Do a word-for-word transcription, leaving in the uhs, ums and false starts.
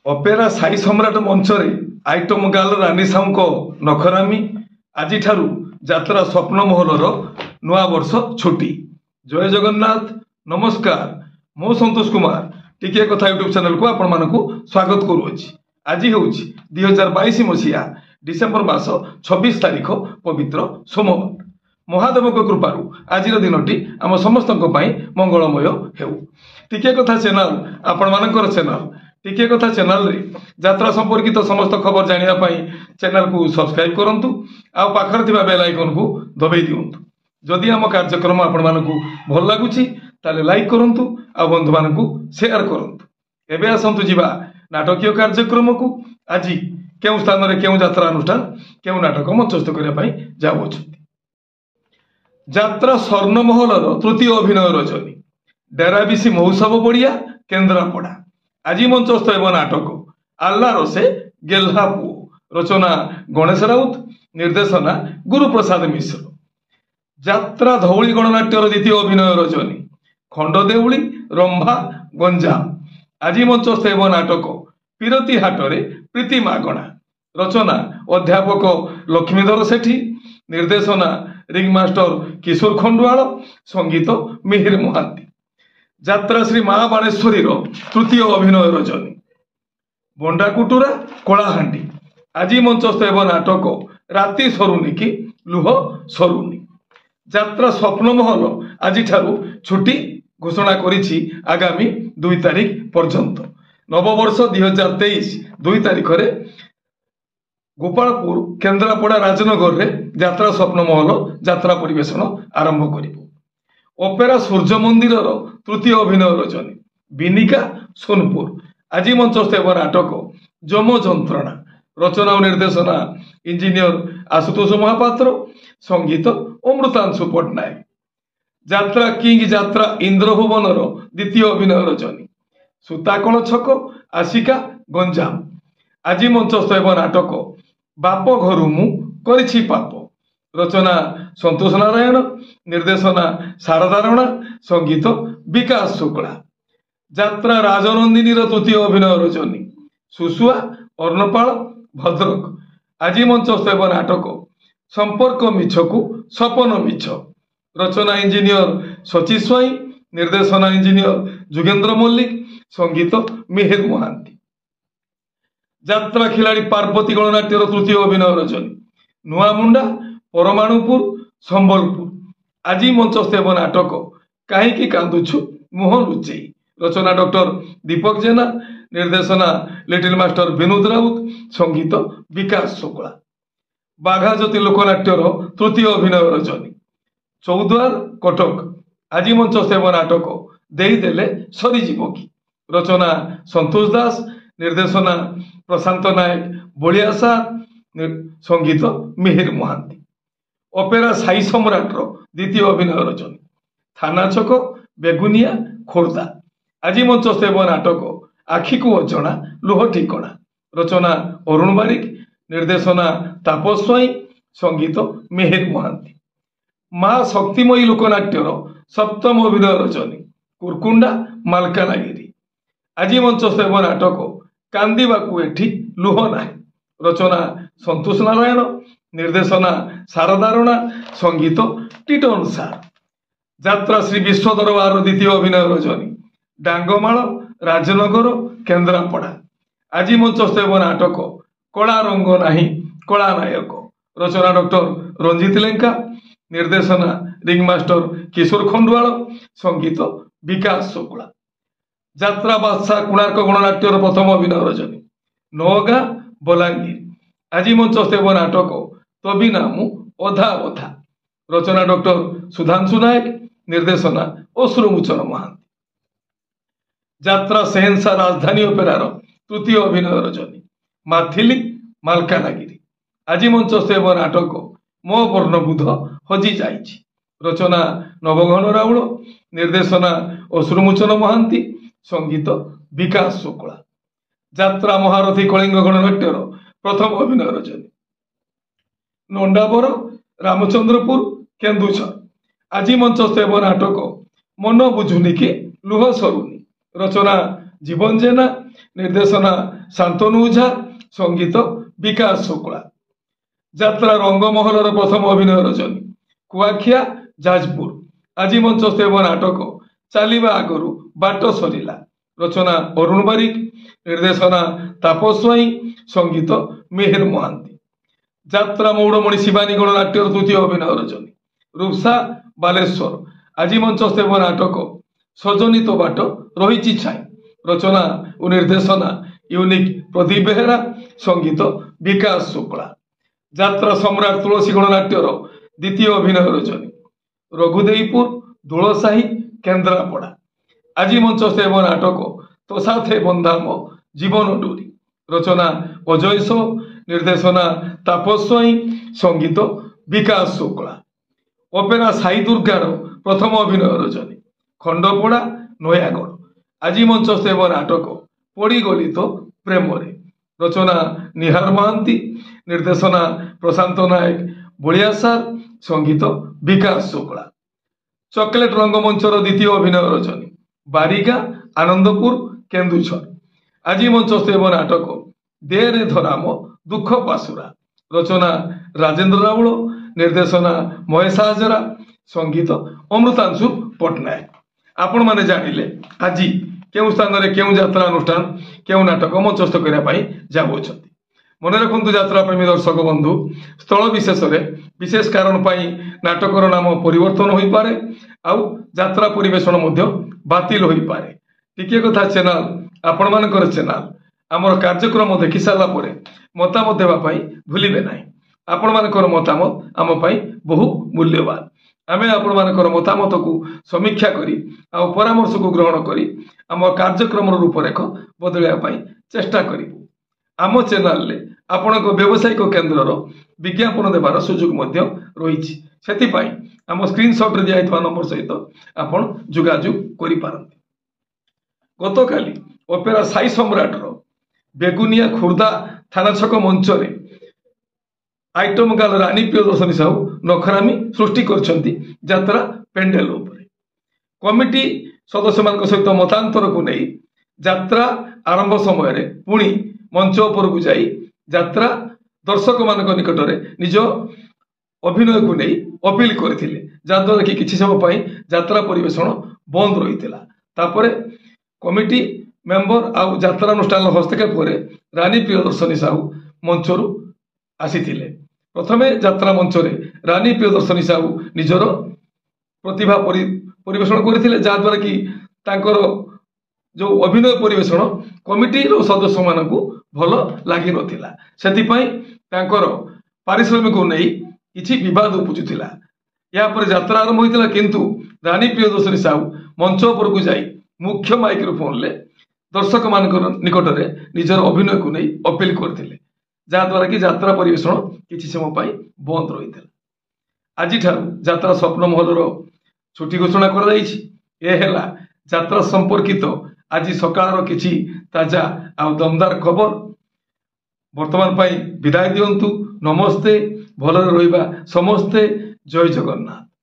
Opera Sai ସମ୍ରାଟ ମଞ୍ଚରେ item girl ରାନୀ ସାହୁଙ୍କ ନଖରାମୀ ଆଜିଠାରୁ ଯାତ୍ରା ସ୍ୱପ୍ନମହଲର ନୂଆ ବର୍ଷ ଛୁଟି। ଜୟ ଜଗନ୍ନାଥ, ନମସ୍କାର। ମୁଁ ସନ୍ତୋଷ କୁମାର ଟିକିଏ କଥା ୟୁଟ୍ୟୁବ ଚ୍ୟାନେଲକୁ ଆପଣମାନଙ୍କୁ ସ୍ୱାଗତ କରୁଅଛି। ଆଜି ହେଉଛି ଦୁଇ ହଜାର ବାଇଶ ମସିହା ଡିସେମ୍ବର ମାସ ଛବିଶ ତାରିଖ ପବିତ୍ର ସୋମବାର। ମହାଦେବଙ୍କ କୃପାରୁ ଆଜିର ଦିନଟି ଆମ ସମସ୍ତଙ୍କ ପାଇଁ ମଙ୍ଗଳମୟ ହେଉ। ଟିକିଏ କଥା ଚ୍ୟାନେଲ ଆପଣମାନଙ୍କର ଚ୍ୟାନେଲ ଟିକିଏ କଥା ଚ୍ୟାନେଲରେ ଯାତ୍ରା ସମ୍ପର୍କିତ ସମସ୍ତ ଖବର ଜାଣିବା ପାଇଁ ଚ୍ୟାନେଲକୁ ସବସ୍କ୍ରାଇବ କରନ୍ତୁ ଆଉ ପାଖରେ ଥିବା ବେଲ୍ ଆଇକନକୁ ଦବାଇ ଦିଅନ୍ତୁ। ଯଦି ଆମ କାର୍ଯ୍ୟକ୍ରମ ଆପଣମାନଙ୍କୁ ଭଲ ଲାଗୁଛି ତାହେଲେ ଲାଇକ୍ କରନ୍ତୁ ଆଉ ବନ୍ଧୁମାନଙ୍କୁ ସେୟାର କରନ୍ତୁ। ଏବେ ଆସନ୍ତୁ ଯିବା ନାଟକୀୟ କାର୍ଯ୍ୟକ୍ରମକୁ। ଆଜି କେଉଁ ସ୍ଥାନରେ କେଉଁ ଯାତ୍ରା ଅନୁଷ୍ଠାନ କେଉଁ ନାଟକ ମଞ୍ଚସ୍ଥ କରିବା ପାଇଁ ଯାଉଅଛନ୍ତି। ଯାତ୍ରା ସ୍ୱର୍ଣ୍ଣମହଲର ତୃତୀୟ ଅଭିନୟ ରଜନୀ ଡେରାବିଶି ମହୋତ୍ସବ ପଡ଼ିଆ କେନ୍ଦ୍ରାପଡ଼ା। ଆଜି ମଞ୍ଚସ୍ଥ ହେବ ନାଟକ ଆଲ୍ଲାର ସେ ଗେହ୍ଲା ପୁଅ। ରଚନା ଗଣେଶ ରାଉତ, ନିର୍ଦ୍ଦେଶନା ଗୁରୁପ୍ରସାଦ ମିଶ୍ର। ଯାତ୍ରା ଧଉଳି ଗଣନାଟ୍ୟର ଦ୍ୱିତୀୟ ଅଭିନୟ ରଜନୀ ଖଣ୍ଡଦେଉଳି ରମ୍ଭା ଗଞ୍ଜାମ। ଆଜି ମଞ୍ଚସ୍ଥ ହେବ ନାଟକ ପିରତି ହାଟରେ ପ୍ରୀତି ମାଗଣା। ରଚନା ଅଧ୍ୟାପକ ଲକ୍ଷ୍ମୀଧର ସେଠୀ, ନିର୍ଦ୍ଦେଶନା ରିଙ୍ଗ ମାଷ୍ଟର କିଶୋର ଖଣ୍ଡୁଆଳ, ସଙ୍ଗୀତ ମିହିର ମହାନ୍ତି। ଯାତ୍ରା ଶ୍ରୀ ମା ବାଣେଶ୍ୱରୀର ତୃତୀୟ ଅଭିନୟ ରଜନୀ ବଣ୍ଡାକୁଟୁରା କଳାହାଣ୍ଡି। ଆଜି ମଞ୍ଚସ୍ଥ ହେବ ନାଟକ ରାତି ସରୁନି କି ଲୁହ ସରୁନି। ଯାତ୍ରା ସ୍ୱପ୍ନମହଲ ଆଜିଠାରୁ ଛୁଟି ଘୋଷଣା କରିଛି ଆଗାମୀ ଦୁଇ ତାରିଖ ପର୍ଯ୍ୟନ୍ତ। ନବବର୍ଷ ଦୁଇ ହଜାର ତେଇଶ ଦୁଇ ତାରିଖରେ ଗୋପାଳପୁର କେନ୍ଦ୍ରାପଡ଼ା ରାଜନଗରରେ ଯାତ୍ରା ସ୍ୱପ୍ନମହଲ ଯାତ୍ରା ପରିବେଷଣ ଆରମ୍ଭ କରିବ। ଅପେରା ସୂର୍ଯ୍ୟ ମନ୍ଦିରର ତୃତୀୟ ଅଭିନୟ ରଜନୀ ବିନିକା ସୋନପୁର। ଆଜି ମଞ୍ଚସ୍ଥ ହେବ ନାଟକ ଯମ ଯନ୍ତ୍ରଣା। ରଚନା ଓ ନିର୍ଦ୍ଦେଶନା ଇଞ୍ଜିନିୟର ଆଶୁତୋଷ ମହାପାତ୍ର, ସଙ୍ଗୀତ ଅମୃତାଂଶୁ ପଟ୍ଟନାୟକ। ଯାତ୍ରା କିଙ୍ଗ ଯାତ୍ରା ଇନ୍ଦ୍ରଭୁବନର ଦ୍ୱିତୀୟ ଅଭିନୟ ରଜନୀ ସୂତାକଳ ଛକ ଆସିକା ଗଞ୍ଜାମ। ଆଜି ମଞ୍ଚସ୍ଥ ହେବ ନାଟକ ବାପ ଘରୁ ମୁଁ କରିଛି ପାପ। ରଚନା ସନ୍ତୋଷ ନାରାୟଣ, ନିର୍ଦ୍ଦେଶନା ଶାରଦା ରଣା, ସଙ୍ଗୀତ ବିକାଶ ଶୁକ୍ଳା। ଯାତ୍ରା ରାଜନନ୍ଦିନୀର ତୃତୀୟ ଅଭିନୟ ରଜନୀ ସୁସୁଆ ଅର୍ଣ୍ଣପାଳ ଭଦ୍ରକ। ଆଜି ମଞ୍ଚସ୍ଥ ହେବ ନାଟକ ସମ୍ପର୍କ ମିଛକୁ ସପନ ମିଛ। ରଚନା ଇଞ୍ଜିନିୟର ସଚି ସ୍ୱାଇଁ, ନିର୍ଦ୍ଦେଶନା ଇଞ୍ଜିନିୟର ଯୁଗେନ୍ଦ୍ର ମଲ୍ଲିକ, ସଙ୍ଗୀତ ମିହିର ମହାନ୍ତି। ଯାତ୍ରା ଖିଲାଡ଼ି ପାର୍ବତୀ ଗଣନାଟ୍ୟର ତୃତୀୟ ଅଭିନୟ ରଜନୀ ନୂଆମୁଣ୍ଡା ପରମାଣୁପୁର ସମ୍ବଲପୁର। ଆଜି ମଞ୍ଚସ୍ଥ ହେବ ନାଟକ କାହିଁକି କାନ୍ଦୁଛୁ ମୁହଁ ଲୁଚେଇ। ରଚନା ଡକ୍ଟର ଦୀପକ ଜେନା, ନିର୍ଦ୍ଦେଶନା ଲିଟିଲ ମାଷ୍ଟର ବିନୋଦ ରାଉତ, ସଙ୍ଗୀତ ବିକାଶ ଶୁକ୍ଳା। ବାଘାଯୋତି ଲୋକନାଟ୍ୟର ତୃତୀୟ ଅଭିନୟ ରଜନୀ ଚୌଦ୍ୱାର କଟକ। ଆଜି ମଞ୍ଚସ୍ଥ ହେବ ନାଟକ ଦେଇଦେଲେ ସରିଯିବ କି। ରଚନା ସନ୍ତୋଷ ଦାସ, ନିର୍ଦ୍ଦେଶନା ପ୍ରଶାନ୍ତ ନାୟକ ବଳିଆ ସାର, ସଙ୍ଗୀତ ମିହିର ମହାନ୍ତି। ଅପେରା ସାଇ ସମ୍ରାଟର ଦ୍ୱିତୀୟ ଅଭିନୟ ରଜନୀ ଥାନା ଛକ ବେଗୁନିଆ ଖୋର୍ଦ୍ଧା। ଆଜି ମଞ୍ଚସ୍ଥ ହେବ ନାଟକ ଆଖିକୁ ଅଜଣା ଲୁହ ଠିକଣା। ରଚନା ଅରୁଣ ବାରିକ, ନିର୍ଦ୍ଦେଶନା ତାପସ ସ୍ୱାଇଁ, ସଙ୍ଗୀତ ମିହିର ମହାନ୍ତି। ମା ଶକ୍ତିମୟୀ ଲୋକନାଟ୍ୟର ସପ୍ତମ ଅଭିନୟ ରଜନୀ କୁରକୁଣ୍ଡା ମାଲକାନଗିରି। ଆଜି ମଞ୍ଚସ୍ଥ ହେବ ନାଟକ କାନ୍ଦିବାକୁ ଏଠି ଲୁହ ନାହିଁ। ରଚନା ସନ୍ତୋଷ ନାରାୟଣ, ନିର୍ଦ୍ଦେଶନା ଶାରଦା ରଣା, ସଙ୍ଗୀତ ଟିଟନ ସାର। ଯାତ୍ରା ଶ୍ରୀ ବିଶ୍ୱ ଦରବାରର ଦ୍ୱିତୀୟ ଅଭିନୟ ରଜନୀ ଡାଙ୍ଗମାଳ ରାଜନଗର କେନ୍ଦ୍ରାପଡ଼ା। ଆଜି ମଞ୍ଚସ୍ଥ ହେବ ନାଟକ କଳା ରଙ୍ଗ ନାହିଁ କଳା ନାୟକ। ରଚନା ଡକ୍ଟର ରଞ୍ଜିତ ଲେଙ୍କା, ନିର୍ଦ୍ଦେଶନା ରିଙ୍ଗ ମାଷ୍ଟର କିଶୋର ଖଣ୍ଡୁଆଳ, ସଙ୍ଗୀତ ବିକାଶ ଶୁକ୍ଳା। ଯାତ୍ରା ବାଦଶାହ କୋଣାର୍କ ଗଣନାଟ୍ୟର ପ୍ରଥମ ଅଭିନୟ ରଜନୀ ନଅଗାଁ ବଲାଙ୍ଗୀର। ଆଜି ମଞ୍ଚସ୍ଥ ହେବ ନାଟକ ତବି ନାମୁ ଅଧା ଅଧା। ରଚନା ଡକ୍ଟର ସୁଧାଂଶୁ ନାୟକ, ନିର୍ଦ୍ଦେଶନା ଅଶ୍ରୁମୋଚନ ମହାନ୍ତି। ଯାତ୍ରା ସେହେନ୍ସା ରାଜଧାନୀ ଅପେରାର ତୃତୀୟ ଅଭିନୟ ରଜନୀ ମାଥିଲି ମାଲକାନଗିରି। ଆଜି ମଞ୍ଚସ୍ଥ ହେବ ନାଟକ ମୋ ବର୍ଣ୍ଣବୁଧ ହଜି ଯାଇଛି। ରଚନା ନବଘନ ରାଉଳ, ନିର୍ଦ୍ଦେଶନା ଅଶ୍ରୁମୋଚନ ମହାନ୍ତି, ସଙ୍ଗୀତ ବିକାଶ ଶୁକ୍ଳା। ଯାତ୍ରା ମହାରଥୀ କଳିଙ୍ଗ ଗଣନାଟ୍ୟର ପ୍ରଥମ ଅଭିନୟ ରଜନୀ ନଣ୍ଡାବର ରାମଚନ୍ଦ୍ରପୁର କେନ୍ଦୁଝର। ଆଜି ମଞ୍ଚସ୍ଥ ହେବ ନାଟକ ମନ ବୁଝୁନି କି ଲୁହ ସରୁନି। ରଚନା जीवन जेना, निर्देशना शांतनु ओझा, संगीत विकास शुक्ला। यात्रा रंगमहलर प्रथम अभिनय रजनी कुआखिया जाजपुर। आज मंचस्थ नाटक चलिबा आगरू बाट सरिला। रचना अरुण बारिक, निर्देशना तापस स्वाई, संगीत मेहर महांती। यात्रा मौड़मणि शिवानी गणनाट्यर तृतीय अभिनय रजनी रूपसा बालेश्वर। आज मंचस्थ नाटक सजनी तो बाट रही छाई। रचना और निर्देशना यूनिक प्रदीप बेहेरा, संगीत विकास शुक्ला। यात्रा सम्राट तुलसी गणनाट्यर द्वितीय अभिनय रजनी रघुदेईपुर दुलसाही केन्द्रापड़ा। आज मंचस्थ नाटक तो साथे बंधाम जीवन डोरी। रचना अजय सो, निर्देशना तापस स्वाई, संगीत विकास शुक्ला। ओपेरा साई दुर्गार प्रथम अभिनय रजनी खंडपड़ा नयागढ़। आज मंचस्थ नाटक पड़गली तो प्रेम। रचना निहार महांती, निर्देशना प्रशांत नायक बलियासार, संगीत विकास शुक्ला। चॉकलेट रंगमंचर द्वितीय अभिनय रजनी बारिगा आनंदपुर केन्दुझर। आज मंचस्थ नाटक देरे धराम दुख पासुरा। रचना राजेंद्र राउल, निर्देशना महेश हाजरा, संगीत अमृतांशु पट्टनायक। आपण माने जानिले आज केउ स्थान रे केउ यात्रा अनुष्ठान केउ नाटक मंचस्थ करने जाऊँगी। मन रखु यात्रा प्रेमी दर्शक बंधु, स्थल विशेष विशेष कारण नाटकर नाम परिवर्तन हो पारे, आउ यात्रा परिवेषण बातिल हो पारे। टिके कथा चैनल आपण मानकर चैनल आमर कार्यक्रम देखि सारा पर मतामत देवाई भूलिबे नाही। आपण मानकर मतामत आम बहु मूल्यवान। आमे आपण मानकर मतामत को समीक्षा करी आ परामर्श को ग्रहण करी आम कार्यक्रम रूपरेख बदलवाई चेष्टा करिबु। आम चैनल ले आपण व्यावसायिक केन्द्र विज्ञापन देवार सुजोग मध्य रही। सेतिपाई आम स्क्रीनशॉट रे दिया नंबर सहित आपण जोगाजोग करि पारंती। गतकाली ओपेरा साई सम्राटर बेगुनिया खुर्दा थाना छक मंच रे आइटम गाल रानी प्रियदर्शनी साहू नखरामी सृष्टि करछंती यात्रा पेंडेल उपरे। कमिटी सदस्य मान सहित मतांतर को नहीं यात्रा आरंभ समय रे पुणी मंच उपर को जाई यात्रा दर्शक मान निकट में निज अभिनय को नहीं अपील करते, जहाद्वारा कि किसी समय पर यात्रा परिवेषण बंद रही है। कमिटी मेंबर आउ यात्रा अनुष्ठान हस्तक्षेप पर रानी प्रियदर्शनी साहू मंचर आसी। प्रथमे यात्रा मंच रे रानी प्रियदर्शनी साहू निजर प्रतिभा परिवेषण करते, जहाद्वारा कि तांकर जो अभिनय परिवेषण कमिटी सदस्य मान भल लगी नाला। से पारिश्रमिक को नहीं किसी बद उपजुला। यापर यात्रा आरंभ होता, किंतु रानी प्रियदर्शनी साहू मंच उपर को जाई मुख्य माइक्रोफोन ले दर्शक मान निकट में निजर अभिनय को नहीं अपील करते, जहाद्वारा कि यात्रा परिवेषण किसी समय पर बंद रही है। आज यात्रा स्वप्न महलर छुट्टी घोषणा कर यात्रा संपर्कित आज सकाळ किछि ताजा आ दमदार खबर। वर्तमान विदाय दिंतु। नमस्ते, भलरे रहिबा समस्ते। जय जगन्नाथ।